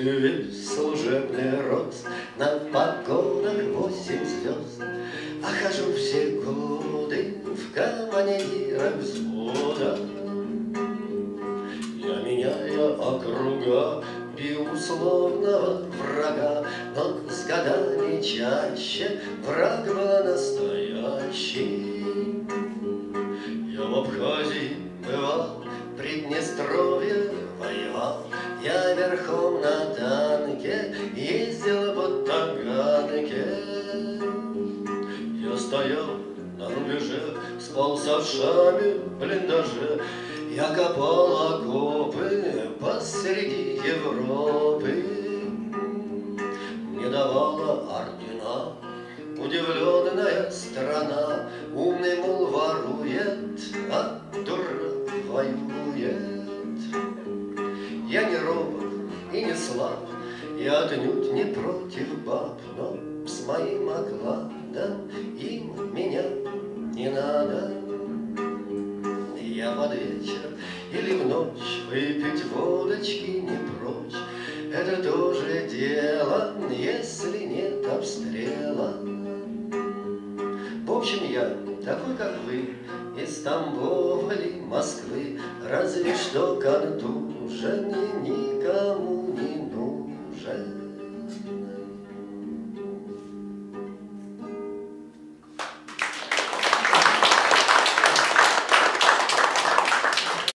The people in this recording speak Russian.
весь служебный рост, на погонах 8 звезд. А хожу все годы в командирах взвода. Я, меняя округа, бил условного врага, но с годами чаще враг был настоящий. Я в Абхазии бывал, в Приднестровье воевал, я верхом на танке ездил по Таганке. Я стоял на рубеже, спал с овшами в блиндаже, я копал окопы посреди Европы. Мне давала ордена удивленная страна. Умный, мол, ворует, а дурак воюет. Я не робот и не слаб, я отнюдь не против баб, но с моим окладом им меня не надо. Я под вечер или в ночь выпить водочки не прочь. Это тоже дело, если нет обстрела. В общем, я такой, как вы, из Тамбова или Москвы, разве что контуженный никому